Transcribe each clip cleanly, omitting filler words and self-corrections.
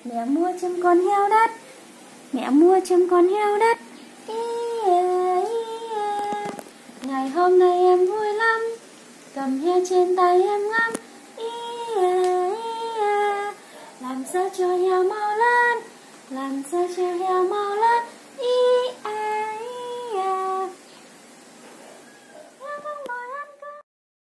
Mẹ mua chim con heo đất, mẹ mua chim con heo đất. Ngày hôm nay em vui lắm, cầm heo trên tay em ngắm. Làm sao cho heo mau lớn, làm sao cho heo mau lớn. Heo không ngồi ăn cơm.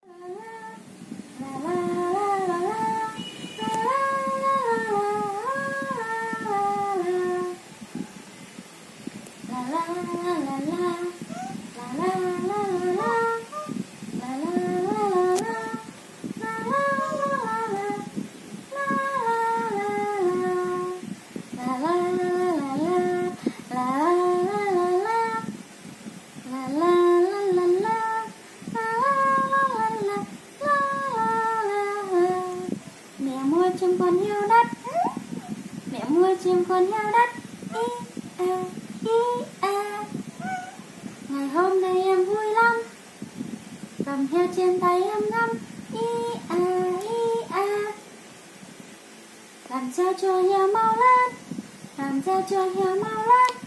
Mẹ mua chim con heo đất, mẹ mua chim con heo đất. Ngày hôm nay em vui lắm, cầm heo trên tay em ngắm. Làm sao cho heo mau lớn, làm sao cho heo mau lớn.